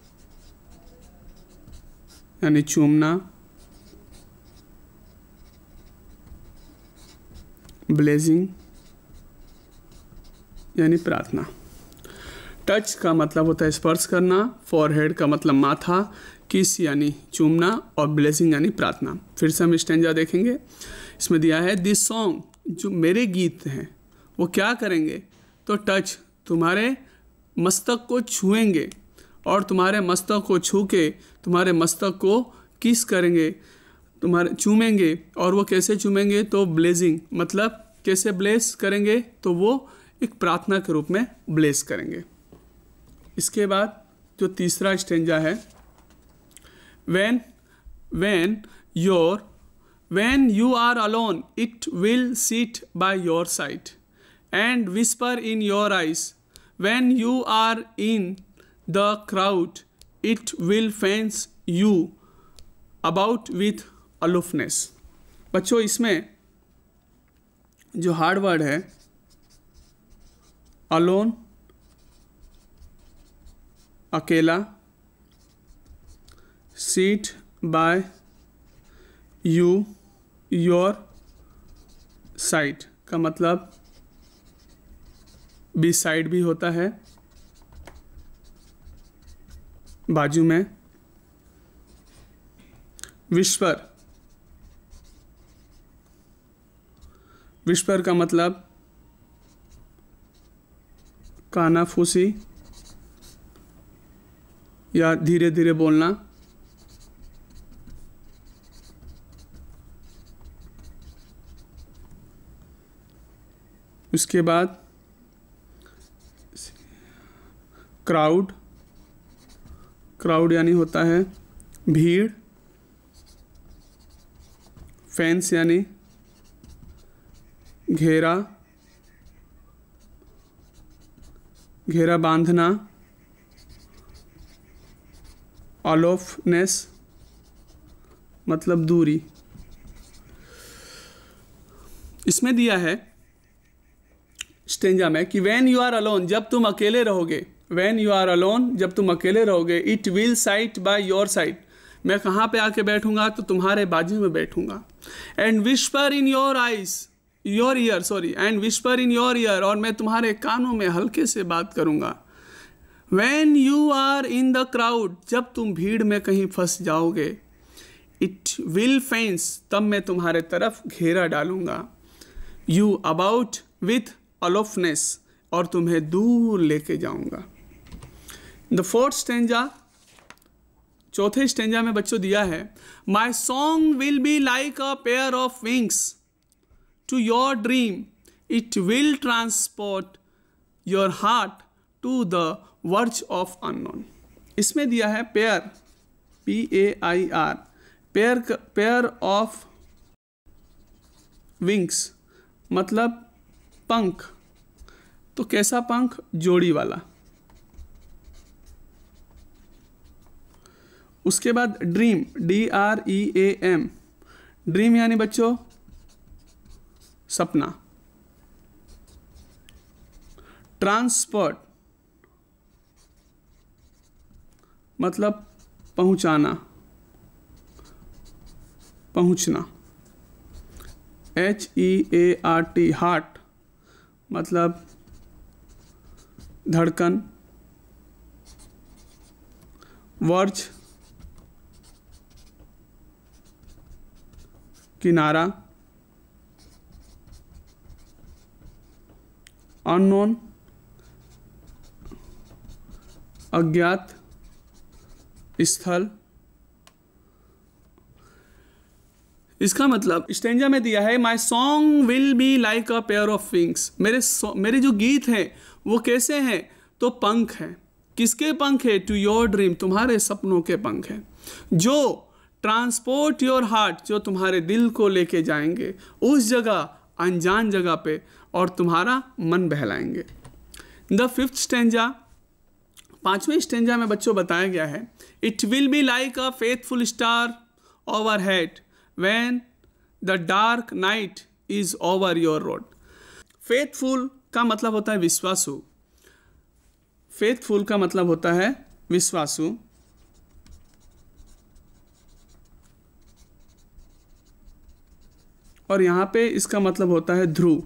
यानी चूमना, ब्लेजिंग यानी प्रार्थना। टच का मतलब होता है स्पर्श करना, फॉरहेड का मतलब माथा, किस यानी चूमना और ब्लेसिंग यानी प्रार्थना। फिर से हम स्टेंजा देखेंगे, इसमें दिया है, दिस सॉन्ग, जो मेरे गीत हैं वो क्या करेंगे, तो टच तुम्हारे मस्तक को छुएंगे और तुम्हारे मस्तक को छू के तुम्हारे मस्तक को किस करेंगे, तुम्हारे चूमेंगे। और वो कैसे चूमेंगे, तो ब्लेसिंग मतलब कैसे ब्लेस करेंगे, तो वो एक प्रार्थना के रूप में ब्लेस करेंगे। इसके बाद जो तीसरा स्टेंजा है, when you are alone it will sit by your side and whisper in your eyes, when you are in the crowd it will fence you about with aloofness। बच्चों इसमें जो हार्ड वर्ड है alone अकेला, sit by you your side का मतलब B side भी होता है, बाजू में। विस्पर, विस्पर का मतलब कानाफूसी या धीरे धीरे बोलना। उसके बाद क्राउड, क्राउड यानी होता है भीड़। फेंस यानी घेरा, घेरा बांधना। अलोफनेस मतलब दूरी। इसमें दिया है स्टेंजा में कि व्हेन यू आर अलोन, जब तुम अकेले रहोगे, व्हेन यू आर अलोन, जब तुम अकेले रहोगे, it will sit by your side, मैं कहाँ पे आके बैठूंगा, तो तुम्हारे बाजू में बैठूंगा। And whisper in your eyes, your ear, sorry, and whisper in your ear, और मैं तुम्हारे कानों में हल्के से बात करूंगा। When you are in the crowd, जब तुम भीड़ में कहीं फंस जाओगे, इट विल फेंस, तब मैं तुम्हारे तरफ घेरा डालूंगा। यू अबाउट विथ अलोफनेस, और तुम्हें दूर लेके जाऊंगा। द फोर्थ स्टेंजा, चौथे स्टेंजा में बच्चों दिया है, my song will be like a pair of wings to your dream, it will transport your heart to the verge of unknown. इसमें दिया है pair, PAIR, pair of wings, मतलब पंख। तो कैसा पंख? जोड़ी वाला। उसके बाद ड्रीम, DREAM, ड्रीम यानी बच्चों सपना। ट्रांसपोर्ट मतलब पहुंचाना, पहुंचना। HEART, हार्ट मतलब धड़कन। वर्ज किनारा। अननोन अज्ञात स्थल। इसका मतलब स्टेंजा में दिया है, my song will be like a pair of wings, मेरे जो गीत हैं वो कैसे हैं? तो पंख हैं। किसके पंख है? टू योर ड्रीम, तुम्हारे सपनों के पंख हैं, जो ट्रांसपोर्ट योर हार्ट, जो तुम्हारे दिल को लेके जाएंगे उस जगह, अनजान जगह पे, और तुम्हारा मन बहलाएंगे। द फिफ्थ स्टेंजा, पांचवें स्टेंजा में बच्चों बताया गया है, it will be like a faithful star overhead when the dark night is over your road. Faithful का मतलब होता है विश्वासु, फेथफुल का मतलब होता है विश्वासु। और यहां पे इसका मतलब होता है ध्रुव।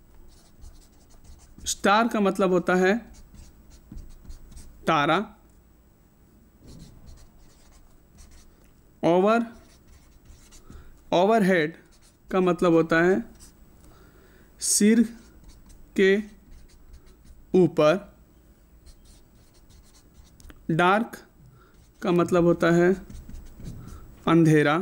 स्टार का मतलब होता है तारा। ओवरहेड का मतलब होता है सिर के ऊपर। डार्क का मतलब होता है अंधेरा।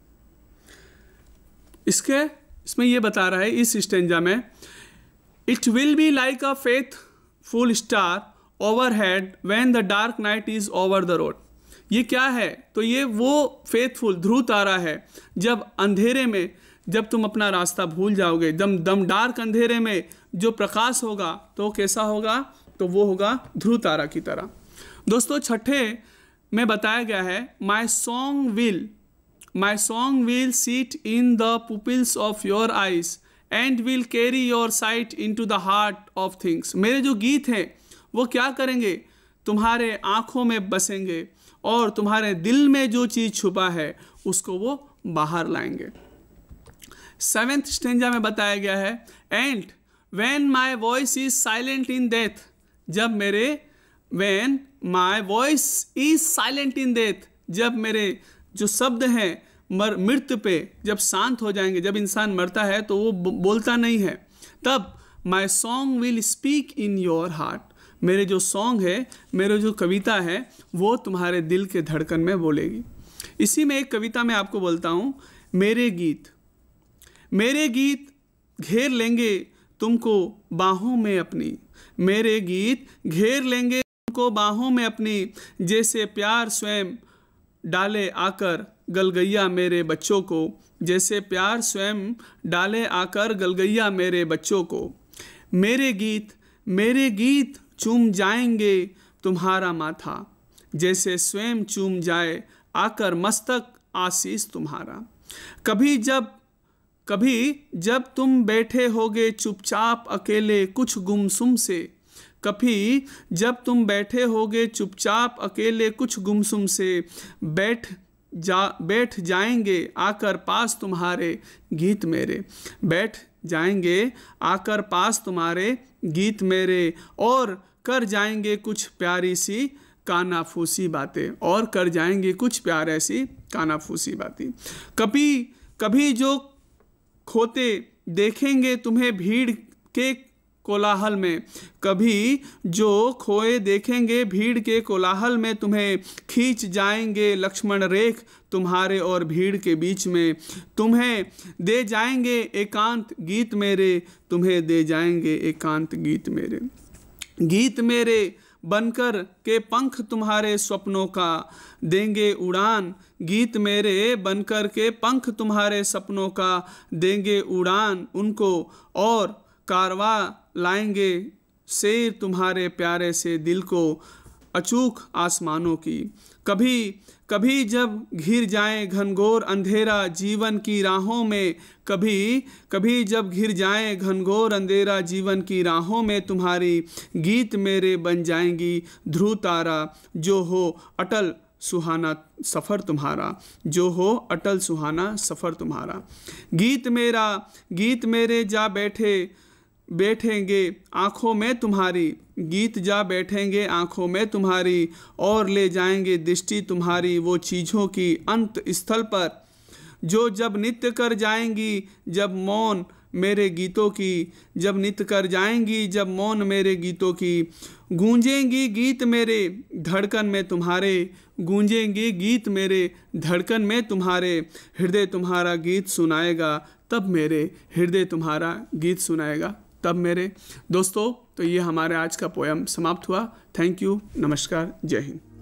इसमें ये बता रहा है इस स्टेंजा में, it will be like a faithful star overhead when the dark night is over the road. ये क्या है? तो ये वो फेथफुल ध्रुव तारा है, जब अंधेरे में, जब तुम अपना रास्ता भूल जाओगे, दम डार्क अंधेरे में जो प्रकाश होगा तो कैसा होगा? तो वो होगा ध्रुव तारा की तरह। दोस्तों छठे में बताया गया है, my song will sit in the pupils of your eyes and will carry your sight into the heart of things. मेरे जो गीत हैं वो क्या करेंगे? तुम्हारे आँखों में बसेंगे और तुम्हारे दिल में जो चीज़ छुपा है उसको वो बाहर लाएंगे। सेवेंथ स्टेंजा में बताया गया है, and when my voice is silent in death, when my voice is silent in death, जब मेरे जो शब्द हैं मृत्यु पे जब शांत हो जाएंगे, जब इंसान मरता है तो वो बोलता नहीं है, तब my song will speak in your heart, मेरे जो सॉन्ग है, मेरे जो कविता है वो तुम्हारे दिल के धड़कन में बोलेगी। इसी में एक कविता मैं आपको बोलता हूँ, मेरे गीत घेर लेंगे तुमको बाहों में अपनी, मेरे गीत घेर लेंगे तुमको बाहों में अपनी, जैसे प्यार स्वयं डाले आकर गलगैया मेरे बच्चों को, जैसे प्यार स्वयं डाले आकर गलगैया मेरे बच्चों को। मेरे गीत चूम जाएंगे तुम्हारा माथा, जैसे स्वयं चूम जाए आकर मस्तक आशीष तुम्हारा। कभी जब कभी जब तुम बैठे होगे चुपचाप अकेले कुछ गुमसुम से, कभी जब तुम बैठे होगे चुपचाप अकेले कुछ गुमसुम से, बैठ जाएंगे आकर पास तुम्हारे गीत मेरे, बैठ जाएंगे आकर पास तुम्हारे गीत मेरे, और कर जाएंगे कुछ प्यारी सी कानाफूसी बातें, और कर जाएंगे कुछ प्यार ऐसी कानाफूसी बातें। कभी जो खोते देखेंगे तुम्हें भीड़ के कोलाहल में, कभी जो खोए देखेंगे भीड़ के कोलाहल में, तुम्हें खींच जाएंगे लक्ष्मण रेख तुम्हारे और भीड़ के बीच में, तुम्हें दे जाएंगे एकांत गीत मेरे, तुम्हें दे जाएंगे एकांत गीत मेरे। गीत मेरे बनकर के पंख तुम्हारे सपनों का देंगे उड़ान, गीत मेरे बनकर के पंख तुम्हारे सपनों का देंगे उड़ान, उनको और कारवा लाएंगे शेर तुम्हारे प्यारे से दिल को अचूक आसमानों की। कभी जब घिर जाए घनघोर अंधेरा जीवन की राहों में, कभी जब घिर जाए घनघोर अंधेरा जीवन की राहों में, तुम्हारी गीत मेरे बन जाएंगी ध्रुव तारा, जो हो अटल सुहाना सफ़र तुम्हारा, जो हो अटल सुहाना सफ़र तुम्हारा। गीत मेरे जा बैठेंगे आँखों में तुम्हारी, गीत जा बैठेंगे आँखों में तुम्हारी, और ले जाएंगे दृष्टि तुम्हारी वो चीज़ों की अंत स्थल पर, जो जब नित्य कर जाएंगी जब मौन मेरे गीतों की, जब नित्य कर जाएंगी जब मौन मेरे गीतों की। गूंजेंगी गीत मेरे धड़कन में तुम्हारे, गूंजेंगी गीत मेरे धड़कन में तुम्हारे, हृदय तुम्हारा गीत सुनाएगा तब मेरे, हृदय तुम्हारा गीत सुनाएगा तब मेरे। दोस्तों, तो ये हमारे आज का पोयम समाप्त हुआ। थैंक यू, नमस्कार, जय हिंद।